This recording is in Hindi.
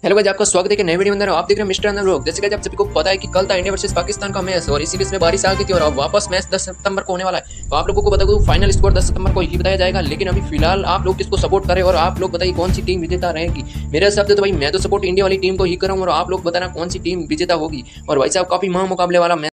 हेलो गाइस, आपका स्वागत है कि नए वीडियो में अंदर आप देख रहे हैं मिस्टर अंदर व्लॉग। जैसे कि आप सभी को पता है कि कल था इंडिया वर्सेस पाकिस्तान का मैच और इसी बीच में बारिश आ गई थी और अब वापस मैच 10 सितंबर को होने वाला है। तो आप लोगों को बता दूं फाइनल स्कोर 10 सितंबर को ही बताया जाएगा, लेकिन अभी फिलहाल आप लोग किसको सपोर्ट करें और आप लोग बताइए कौन सी टीम विजेता रहेगी। मेरे हिसाब से तो भाई मैं तो सपोर्ट इंडिया वाली टीम को ही कर रहा हूँ और आप लोग बताना कौन सी टीम विजेता होगी। और भाई साहब काफी महामुकाबले वाला मैच